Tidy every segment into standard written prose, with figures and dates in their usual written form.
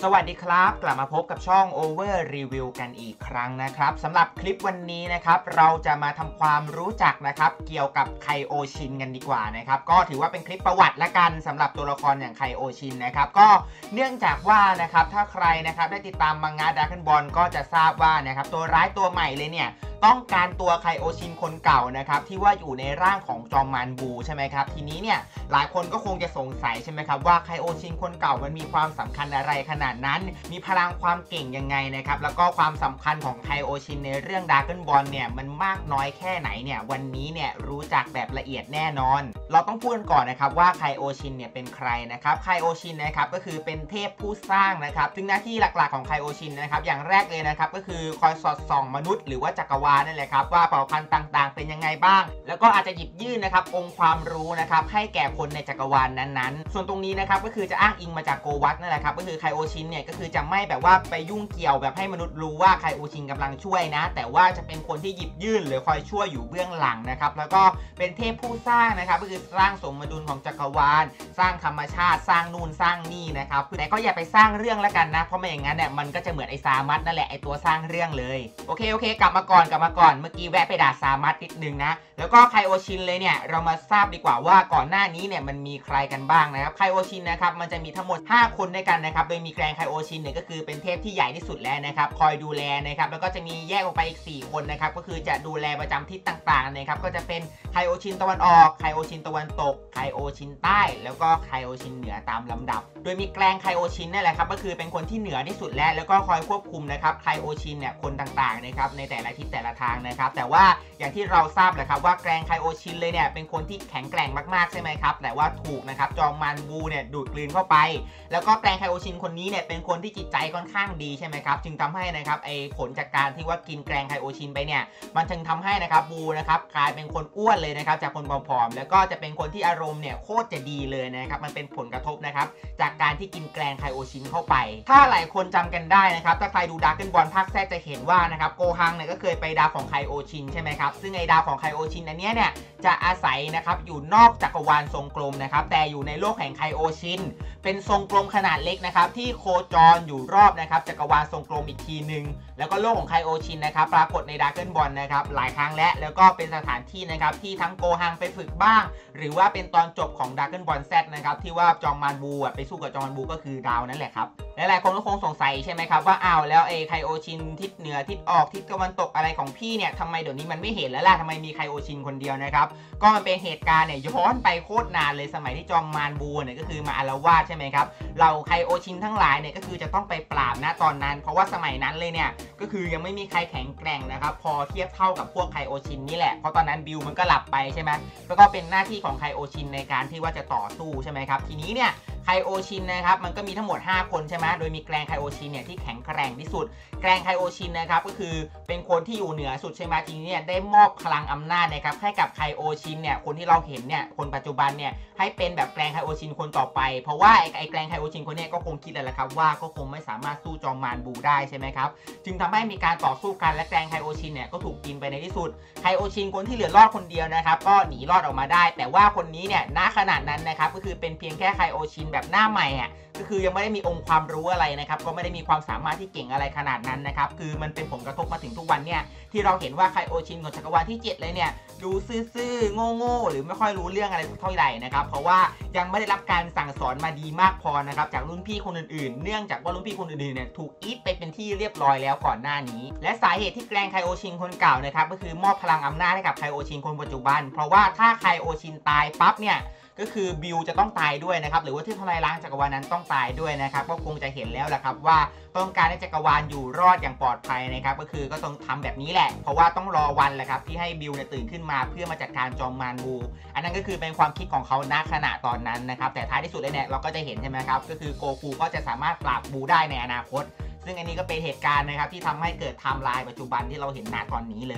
สวัสดีครับกลับมาพบกับช่อง Over Review กันอีกครั้งนะครับสำหรับคลิปวันนี้นะครับเราจะมาทำความรู้จักนะครับเกี่ยวกับไคโอชินกันดีกว่านะครับก็ถือว่าเป็นคลิปประวัติละกันสำหรับตัวละครอย่างไคโอชินนะครับก็เนื่องจากว่านะครับถ้าใครนะครับได้ติดตามมังงะดราก้อนบอลก็จะทราบว่านะครับตัวร้ายตัวใหม่เลยเนี่ยต้องการตัวไคโอชินคนเก่านะครับที่ว่าอยู่ในร่างของจอมมานบูใช่ไหมครับทีนี้เนี่ยหลายคนก็คงจะสงสัยใช่ไหมครับว่าไคโอชินคนเก่ามันมีความสำคัญอะไรขนาดนั้นมีพลังความเก่งยังไงนะครับแล้วก็ความสำคัญของไคโอชินในเรื่องดราก้อนบอลเนี่ยมันมากน้อยแค่ไหนเนี่ยวันนี้เนี่ยรู้จักแบบละเอียดแน่นอนเราต้องพูดกันก่อนนะครับว่าไคโอชินเนี่ยเป็นใครนะครับไคโอชินนะครับก็คือเป็นเทพผู้สร้างนะครับซึ่งหน้าที่หลักๆของไคโอชินนะครับอย่างแรกเลยนะครับก็คือคอยสอดส่องมนุษย์หรือว่าจักรวาลนั่นแหละครับว่าเผ่าพันธุ์ต่างๆเป็นยังไงบ้างแล้วก็อาจจะหยิบยื่นนะครับองค์ความรู้นะครับให้แก่คนในจักรวาลนั้นๆส่วนตรงนี้นะครับก็คือจะอ้างอิงมาจากโกวัตนั่นแหละครับก็คือไคโอชินเนี่ยก็คือจะไม่แบบว่าไปยุ่งเกี่ยวแบบให้มนุษย์รู้ว่าไคโอชินกำลังช่วยนะแต่ว่าจะเป็นคนที่หยิบยื่นหรือคอยช่วยอยู่เบื้องหลังนะครับแล้วก็เป็นเทพผู้สร้างนะครับก็คือสร้างสมดุลของจักรวาลสร้างธรรมชาติสร้างนู่นสร้างนี่นะครับแต่ก็อย่าไปสร้างเรื่องแล้วกันนะเพราะไม่อย่างนั้นเนี่ยมันก็จะเหมือนไอ้ซามัสนั่นแหละไอ้ตัวสร้างเรื่องเลยโอเคกลับมาก่อนเมื่อกี้แวะไปด่าซามัสนิดนึงนะแล้วก็ไคโอชินเลยเนี่ยเรามาทราบดีกว่าว่าก่อนหน้านี้เนี่ยมันมีใครกันบ้างนะครับไคโอชินนะครับมันจะมีทั้งหมด5คนด้วยกันนะครับโดยมีแกรนไคโอชินเนี่ยก็คือเป็นเทพที่ใหญ่ที่สุดแล้วนะครับคอยดูแลนะครับแล้วก็จะมีแยกออกไปอีก4คนนะครับก็คือจะดูแลประจำทิศต่างๆนะครับก็จะเป็นไคโอชินตะวันออกไคโอชินตะวันตกไคโอชินใต้แล้วก็ไคโอชินเหนือตามลำดับโดยมีแกรนไคโอชินนี่แหละครับก็คือเป็นคนที่เหนือที่สุดแล้วก็คอยควบคุมนะครับไคโอชินเนี่ยคนต่างๆนะครับในแต่ละทิศแต่ละทางนะครับแต่ว่าอย่างที่เราทราบแหละครับว่าแกรนไคโอชินเลยเนี่ยเป็นคนที่แข็งแกร่งมากๆใช่ไหมครับแต่ว่าถูกนะครับจอมมานบูเนี่ยดูดกลืนเข้าไปแล้วก็แกรนไคโอชินคนนี้เนี่ยเป็นคนที่จิตใจค่อนข้างดีใช่ไหมครับจึงทำให้นะครับไอผลจากการที่ว่ากินแกรนไคโอชินไปเนี่ยมันจึงทำให้นะครับบูนะครับกลายเป็นคนอ้วนเลยนะครับจากคนผอมๆแล้วก็จะเป็นคนที่อารมณ์เนี่ยโคตรจะดีเลยนะครับมันเป็นผลกระทบนะครับจากการที่กินแกรนไคโอชินเข้าไปถ้าหลายคนจำกันได้นะครับถ้าใครดูดราก้อนบอลภาคแรกจะเห็นว่านะครับโกฮังเนี่ยก็เคยไปดาวของไคโอชินใช่ไหมครับซึ่งไอดาวของไคโอชินอันนี้เนี่ยจะอาศัยนะครับอยู่นอกจักรวาลทรงกลมนะครับแต่อยู่ในโลกแห่งไคโอชินเป็นทรงกลมขนาดเล็กนะครับที่โคจรอยู่รอบนะครับจักรวาลทรงกลมอีกทีหนึ่งแล้วก็โลกของไคโอชินนะครับปรากฏในดราก้อนบอลนะครับหลายครั้งแล้วก็เป็นสถานที่นะครับที่ทั้งโกฮังไปฝึกบ้างหรือว่าเป็นตอนจบของดราก้อนบอลแซดนะครับที่ว่าจอมมานบูไปสู้กับจอมมานบูก็คือดาวนั่นแหละครับหลายคนก็คงสงสัยใช่ไหมครับว่าอ้าวแล้วไอ้ไคโอชินทิศเหนือทิศออกทิศตะวันตกอะไรของพี่เนี่ยทำไมเดี๋ยวนี้มันไม่เห็นแล้วล่ะทำไมมีไคโอชินคนเดียวนะครับก็มันเป็นเหตุการณ์เนี่ยย้อนไปโคตรนานเลยสมัยที่จอมมานบูเนี่ยก็คือมาอาละวาดใช่ไหมครับเราไคโอชินทั้งหลายเนี่ยก็คือจะต้องไปปราบนะตอนนั้นเพราะว่าสมัยนั้นเลยเนี่ยก็คือยังไม่มีใครแข็งแกร่งนะครับพอเทียบเท่ากับพวกไคโอชินนี่แหละเพราะตอนนั้นบิลมันก็หลับไปใช่ไหมแล้วก็เป็นหน้าที่ของไคโอชินในการที่ว่าจะต่อสู้ใช่ไหมครับทีนี้เนี่ยไคโอชินนะครับมันก็มีทั้งหมด5คนใช่ไหมโดยมีแกรนไคโอชินเนี่ยที่แข็งแกร่งที่สุดแกรนไคโอชินนะครับก็คือเป็นคนที่อยู่เหนือสุดใช่ไหมทีนี้เนี่ยได้มอบพลังอำนาจนะครับให้กับไคโอชินเนี่ยคนที่เราเห็นเนี่ยคนปัจจุบันเนี่ยให้เป็นแบบแกรนไคโอชินคนต่อไปเพราะว่าไอ้แกรนไคโอชินคนนี้ก็คงคิดแล้วแหละครับว่าก็คงไม่สามารถสู้จอมมานบูได้ใช่ไหมครับจึงทำให้มีการต่อสู้กันและแกรนไคโอชินเนี่ยก็ถูกกินไปในที่สุดไคโอชินคนที่เหลือรอดคนเดียวนะครับก็หนีรอดออกมาได้แต่ว่าคนนี้เนี่ยณขนาดนั้นนะครับก็คือเป็นเพียงแค่ไคโอชินแบบหน้าใหม่อ่ะก็คือยังไม่ได้มีองค์ความรู้อะไรนะครับก็ไม่ได้มีความสามารถที่เก่งอะไรขนาดนั้นนะครับคือมันเป็นผลกระทบมาถึงทุกวันเนี่ยที่เราเห็นว่าไคโอชินของจักรวาลที่7เลยเนี่ยดูซื่อๆโง่ๆหรือไม่ค่อยรู้เรื่องอะไรเท่าไหร่นะครับเพราะว่ายังไม่ได้รับการสั่งสอนมาดีมากพอนะครับจากรุ่นพี่คนอื่นๆเนื่องจากว่ารุ่นพี่คนอื่นๆเนี่ยถูกอีทไปเป็นที่เรียบร้อยแล้วก่อนหน้านี้และสาเหตุที่แกรนไคโอชินคนเก่านะครับก็คือมอบพลังอำนาจให้กับไคโอชินคนปัจจุบันเพราะว่าถ้าไคโอชินตายปั๊บเนี่ยก็คือบิลจะต้องตายด้วยนะครับหรือว่าที่ทำลายล้างจักรวาลนั้นต้องตายด้วยนะครับก็คงจะเห็นแล้วแหละครับว่าต้องการให้จักรวาลอยู่รอดอย่างปลอดภัยนะครับก็คือก็ต้องทำแบบนี้แหละเพราะว่าต้องรอวันแหละครับที่ให้บิลเนี่ยตื่นขึ้นมาเพื่อมาจัดการจอมมานบูอันนั้นก็คือเป็นความคิดของเขาณขณะตอนนั้นนะครับแต่ท้ายที่สุดเลยเนี่ยเราก็จะเห็นใช่ไหมครับก็คือโกคูก็จะสามารถปราบบูได้ในอนาคตซึ่งอันนี้ก็เป็นเหตุการณ์นะครับที่ทำให้เกิดไทม์ไลน์ปัจจุบันที่เราเห็นณตอนนี้เลย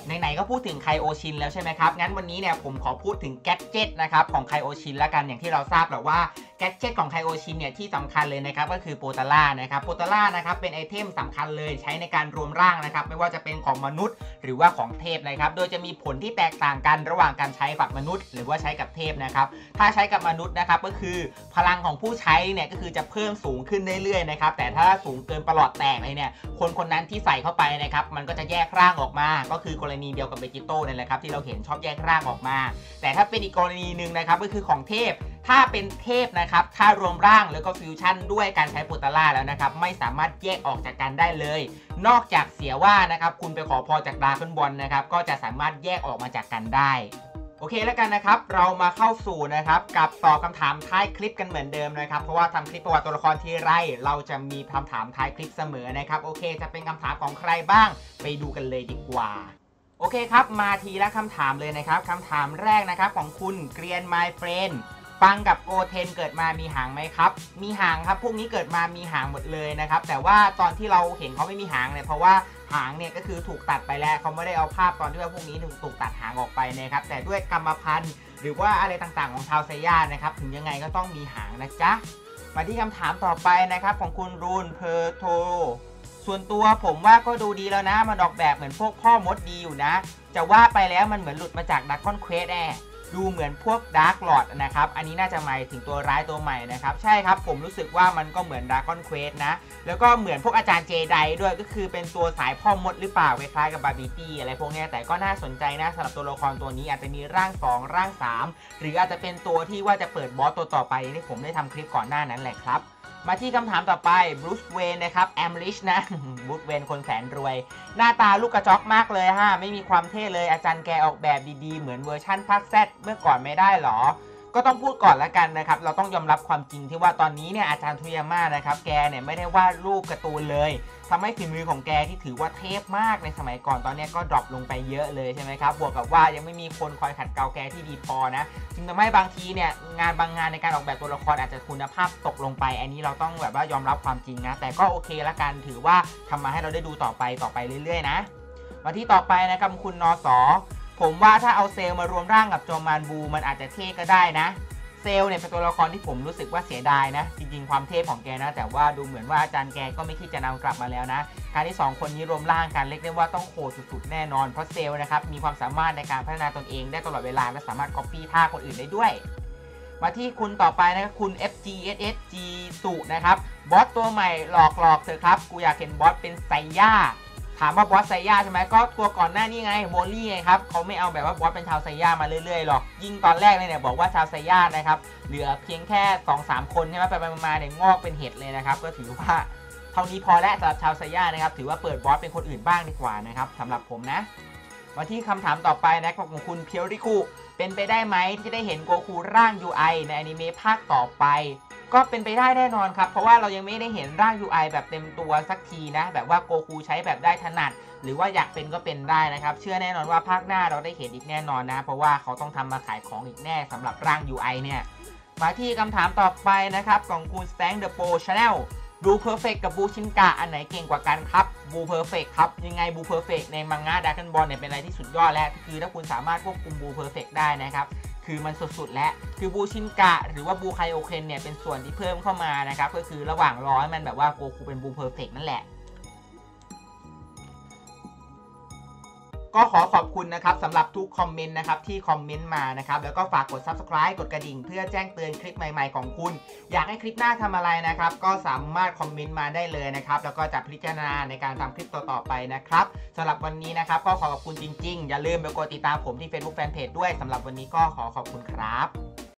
ไหนๆก็พูดถึงไคโอชินแล้วใช่ไหมครับงั้นวันนี้เนี่ยผมขอพูดถึงแกดเจิตนะครับของไคโอชินละกันอย่างที่เราทราบแหละว่าแกดเจิตของไคโอชินเนี่ยที่สำคัญเลยนะครับก็คือโปตาร่านะครับโปตาร่านะครับเป็นไอเทมสำคัญเลยใช้ในการรวมร่างนะครับไม่ว่าจะเป็นของมนุษย์หรือว่าของเทพนะครับโดยจะมีผลที่แตกต่างกันระหว่างการใช้กับมนุษย์หรือว่าใช้กับเทพนะครับถ้าใช้กับมนุษย์นะครับก็คือพลังของผู้ใช้เนี่ยก็คือจะเพิ่มสูงขึ้นเรื่อยๆนะครับแต่ถ้าสูงเกินประหลอดแตกเลยเนี่ยคนนั้นที่ใส่เข้าไปนะครับมันก็จะแยกร่างออกมาก็คือกรณีเดียวกับเบจิโต้นี่แหละครับที่เราเห็นชอบแยกร่างออกมาแต่ถ้าเป็นอีกกรณีหนึ่งนะครับก็คือของเทพถ้าเป็นเทพนะครับถ้ารวมร่างแล้วก็ฟิวชั่นด้วยการใช้โปตาร่าแล้วนะครับไม่สามารถแยกออกจากกันได้เลยนอกจากเสียว่านะครับคุณไปขอพรจากดราก้อนบอลนะครับก็จะสามารถแยกออกมาจากกันได้โอเคแล้วกันนะครับเรามาเข้าสู่นะครับกับตอบคำถามท้ายคลิปกันเหมือนเดิมนะครับเพราะว่าทำคลิปประวัติตัวละครทีไรเราจะมีคำถามท้ายคลิปเสมอนะครับโอเคจะเป็นคำถามของใครบ้างไปดูกันเลยดีกว่าโอเคครับมาทีละคำถามเลยนะครับคำถามแรกนะครับของคุณเกรียน My Friend ฟังกับโกเทนเกิดมามีหางไหมครับมีหางครับพวกนี้เกิดมามีหางหมดเลยนะครับแต่ว่าตอนที่เราเห็นเขาไม่มีหางเนี่ยเพราะว่าหางเนี่ยก็คือถูกตัดไปแล้วเขาไม่ได้เอาภาพตอนที่ว่าพวกนี้ถูกตัดหางออกไปนะครับแต่ด้วยกรรมพันธุ์หรือว่าอะไรต่างๆของชาวไซย่านะครับถึงยังไงก็ต้องมีหางนะจ๊ะมาที่คำถามต่อไปนะครับของคุณรูนเพอร์โทส่วนตัวผมว่าก็ดูดีแล้วนะมันออกแบบเหมือนพวกพ่อมดดีอยู่นะจะว่าไปแล้วมันเหมือนหลุดมาจากดักคอนเควสดูเหมือนพวกดาร์กลอร์ดนะครับอันนี้น่าจะหมายถึงตัวร้ายตัวใหม่นะครับใช่ครับผมรู้สึกว่ามันก็เหมือนดาร์กอนเควสนะแล้วก็เหมือนพวกอาจารย์เจไดด้วยก็คือเป็นตัวสายพ่อมดหรือเปล่าคล้ายๆกับบาร์บีตี้อะไรพวกนี้แต่ก็น่าสนใจนะสำหรับตัวละครตัวนี้อาจจะมีร่าง2ร่าง3หรืออาจจะเป็นตัวที่ว่าจะเปิดบอสตัวต่อไปที่ผมได้ทำคลิปก่อนหน้านั้นแหละครับมาที่คำถามต่อไปบรูซเวนนะครับแอมลิชนะบรูซเวนคนแสนรวยหน้าตาลูกกระจอกมากเลยฮะไม่มีความเท่เลยอาจารย์แกออกแบบดีๆเหมือนเวอร์ชั่นภาค Z เมื่อก่อนไม่ได้หรอก็ต้องพูดก่อนละกันนะครับเราต้องยอมรับความจริงที่ว่าตอนนี้เนี่ยอาจารย์ทุยาม่านะครับแกเนี่ยไม่ได้วาดรูปการ์ตูนเลยทำให้ฝีมือของแกที่ถือว่าเทพมากในสมัยก่อนตอนนี้ก็ดรอปลงไปเยอะเลยใช่ไหมครับบวกกับว่ายังไม่มีคนคอยขัดเกลาแกที่ดีพอนะจึงทำให้บางทีเนี่ยงานบางงานในการออกแบบตัวละครอาจจะคุณภาพตกลงไปอันนี้เราต้องแบบว่ายอมรับความจริงนะแต่ก็โอเคละกันถือว่าทำมาให้เราได้ดูต่อไปเรื่อยๆนะมาที่ต่อไปนะครับคุณนสผมว่าถ้าเอาเซลล์มารวมร่างกับโจมานบูมันอาจจะเท่ก็ได้นะเซลเนี่ยเป็นตัวละครที่ผมรู้สึกว่าเสียดายนะจริงๆความเทพของแกนะแต่ว่าดูเหมือนว่าอาจารย์แกก็ไม่คิดจะนำกลับมาแล้วนะการที่2คนนี้รวมร่างกันเรียกได้ว่าต้องโหดสุดๆแน่นอนเพราะเซลนะครับมีความสามารถในการพัฒนาตนเองได้ตลอดเวลาและสามารถก๊อปปี้ท่าคนอื่นได้ด้วยมาที่คุณต่อไปนะครับคุณ FGSSG สุนะครับบอสตัวใหม่หลอกเถอะครับกูอยากเห็นบอสเป็นไซย่าถามว่าบอสไซย่าใช่ไหมก็ตัวก่อนหน้านี้ไงโบลี่ไงครับเขาไม่เอาแบบว่าบอสเป็นชาวไซย่ามาเรื่อยๆหรอกยิ่งตอนแรกเลยเนี่ยบอกว่าชาวไซย่านะครับเหลือเพียงแค่ 2-3 คนใช่ไหมไปมาเนี่ยงอกเป็นเห็ดเลยนะครับก็ถือว่าเท่านี้พอแล้วสำหรับชาวไซย่านะครับถือว่าเปิดบอสเป็นคนอื่นบ้างดีกว่านะครับสำหรับผมนะมาที่คำถามต่อไปนะครับของคุณเพียวริคุเป็นไปได้ไหมที่จะได้เห็นโกคูร่าง UI ในอนิเมะภาคต่อไปก็เป็นไปได้แน่นอนครับเพราะว่าเรายังไม่ได้เห็นร่าง UI แบบเต็มตัวสักทีนะแบบว่าโกคูใช้แบบได้ถนัดหรือว่าอยากเป็นก็เป็นได้นะครับเชื่อแน่นอนว่าภาคหน้าเราได้เห็นอีกแน่นอนนะเพราะว่าเขาต้องทำมาขายของอีกแน่สำหรับร่าง UI เนี่ยมาที่คำถามต่อไปนะครับของคุณแซงเดอะโปรชาแนลบูเพอร์เฟกกับบูชินกะอันไหนเก่งกว่ากันครับบูเพอร์เฟกครับยังไงบูเพอร์เฟกในมังงะดราก้อนบอลเนี่ยเป็นอะไรที่สุดยอดแล้วคือถ้าคุณสามารถควบคุมบูเพอร์เฟกได้นะครับคือมันสุดๆแล้วคือบูชินกะหรือว่าบูไคโอเคนเนี่ยเป็นส่วนที่เพิ่มเข้ามานะครับก็คือระหว่างร้อยมันแบบว่าโกคูเป็นบูเพอร์เฟกนั่นแหละก็ขอขอบคุณนะครับสำหรับทุกคอมเมนต์นะครับที่คอมเมนต์มานะครับแล้วก็ฝากกด Subscribe กดกระดิ่งเพื่อแจ้งเตือนคลิปใหม่ๆของคุณอยากให้คลิปหน้าทำอะไรนะครับก็สามารถคอมเมนต์มาได้เลยนะครับแล้วก็จะพิจารณาในการทำคลิปต่อๆไปนะครับสำหรับวันนี้นะครับก็ขอขอบคุณจริงๆอย่าลืมไปกดติดตามผมที่ Facebook Fanpage ด้วยสำหรับวันนี้ก็ขอขอบคุณครับ